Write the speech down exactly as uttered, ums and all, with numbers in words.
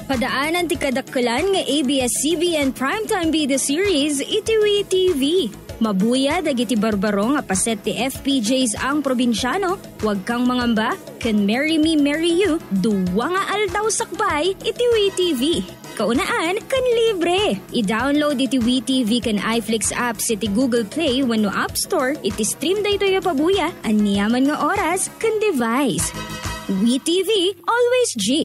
Padaanan ti kadakkelan nga A B S C B N Primetime Bida series iti WeTV. Mabuya dagiti barbaro nga paset ti F P Js ang Probinsyano, Huwag Kang Mangamba, Can Marry Me, Marry You, duwa nga aldaw sakbay iti WeTV. Kaunaan, kan libre. I-download iti WeTV kan iFlix apps iti Google Play wenno App Store, iti stream daytoy a pabuya, aniyaman nga oras kan device. WeTV, always G.